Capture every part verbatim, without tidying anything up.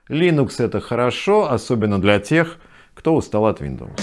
Linux — это хорошо, особенно для тех, кто устал от Windows.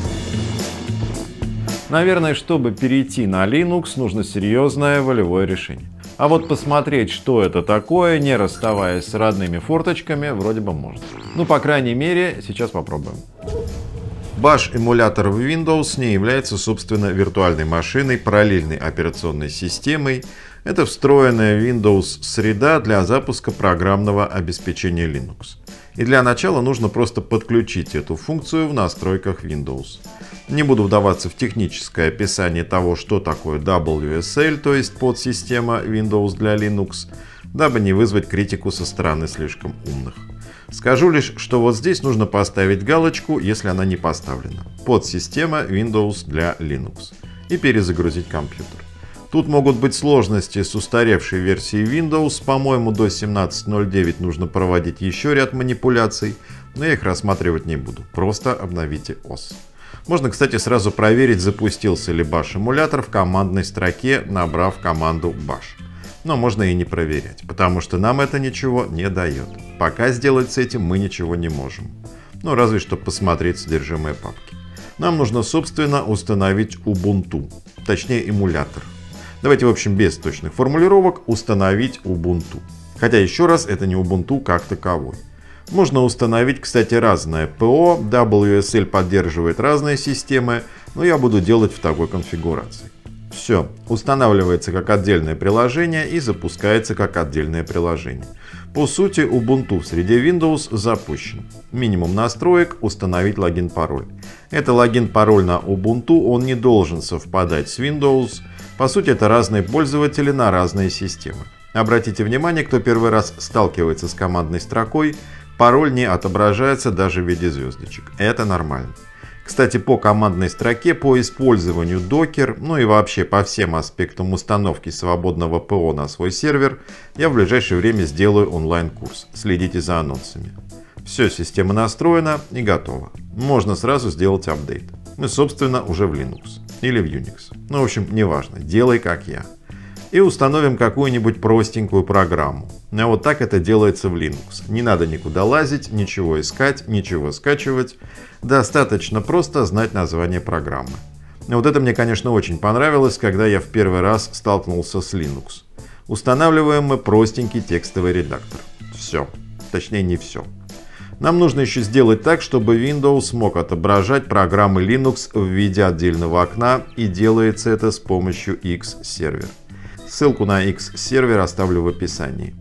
Наверное, чтобы перейти на Linux, нужно серьезное волевое решение. А вот посмотреть, что это такое, не расставаясь с родными форточками, вроде бы можно. Ну, по крайней мере, сейчас попробуем. Bash-эмулятор в Windows не является, собственно, виртуальной машиной, параллельной операционной системой. Это встроенная в Windows среда для запуска программного обеспечения Linux. И для начала нужно просто подключить эту функцию в настройках Windows. Не буду вдаваться в техническое описание того, что такое дабл ю эс эл, то есть подсистема Windows для Linux, дабы не вызвать критику со стороны слишком умных. Скажу лишь, что вот здесь нужно поставить галочку, если она не поставлена. Подсистема Windows для Linux. И перезагрузить компьютер. Тут могут быть сложности с устаревшей версией Windows. По-моему, до семнадцать ноль девять нужно проводить еще ряд манипуляций, но я их рассматривать не буду. Просто обновите ОС. Можно, кстати, сразу проверить, запустился ли Bash-эмулятор в командной строке, набрав команду Bash. Но можно и не проверять, потому что нам это ничего не дает. Пока сделать с этим мы ничего не можем. Ну, разве что посмотреть содержимое папки. Нам нужно, собственно, установить Ubuntu, точнее эмулятор. Давайте, в общем, без точных формулировок установить Ubuntu. Хотя, еще раз, это не Ubuntu как таковой. Можно установить, кстати, разное ПО, дабл ю эс эл поддерживает разные системы, но я буду делать в такой конфигурации. Все, устанавливается как отдельное приложение и запускается как отдельное приложение. По сути, Ubuntu в среде Windows запущен. Минимум настроек — установить логин-пароль. Это логин-пароль на Ubuntu, он не должен совпадать с Windows. По сути, это разные пользователи на разные системы. Обратите внимание, кто первый раз сталкивается с командной строкой, пароль не отображается даже в виде звездочек. Это нормально. Кстати, по командной строке, по использованию Docker, ну и вообще по всем аспектам установки свободного ПО на свой сервер, я в ближайшее время сделаю онлайн-курс. Следите за анонсами. Все, система настроена и готова. Можно сразу сделать апдейт. Мы, собственно, уже в Linux или в Unix. Ну, в общем, неважно, делай как я. И установим какую-нибудь простенькую программу. А вот так это делается в Linux. Не надо никуда лазить, ничего искать, ничего скачивать. Достаточно просто знать название программы. И вот это мне, конечно, очень понравилось, когда я в первый раз столкнулся с Linux. Устанавливаем мы простенький текстовый редактор. Все. Точнее, не все. Нам нужно еще сделать так, чтобы Windows мог отображать программы Linux в виде отдельного окна, и делается это с помощью X-сервер. Ссылку на X-сервер оставлю в описании.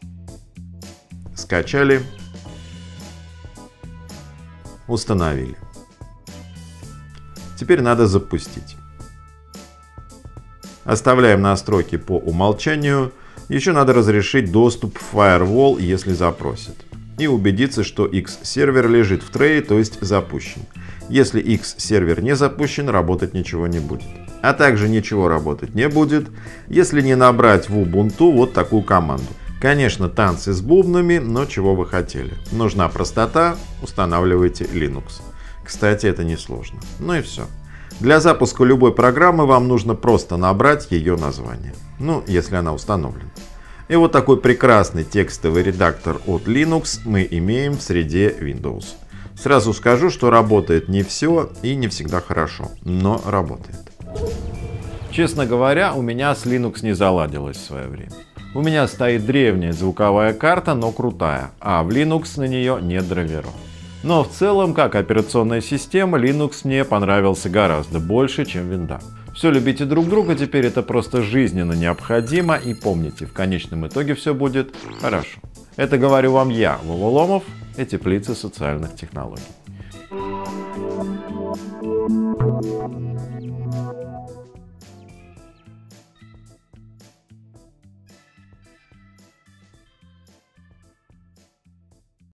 Скачали. Установили. Теперь надо запустить. Оставляем настройки по умолчанию. Еще надо разрешить доступ в Firewall, если запросят. И убедиться, что X-сервер лежит в трее, то есть запущен. Если X-сервер не запущен, работать ничего не будет. А также ничего работать не будет, если не набрать в Ubuntu вот такую команду. Конечно, танцы с бубнами, но чего вы хотели. Нужна простота, устанавливайте Linux. Кстати, это несложно. Ну и все. Для запуска любой программы вам нужно просто набрать ее название. Ну, если она установлена. И вот такой прекрасный текстовый редактор от Linux мы имеем в среде Windows. Сразу скажу, что работает не все и не всегда хорошо, но работает. Честно говоря, у меня с Linux не заладилось в свое время. У меня стоит древняя звуковая карта, но крутая, а в Linux на нее нет драйверов. Но в целом, как операционная система, Linux мне понравился гораздо больше, чем винда. Все, любите друг друга, теперь это просто жизненно необходимо, и помните, в конечном итоге все будет хорошо. Это говорю вам я, Вова Ломов, и теплица социальных технологий.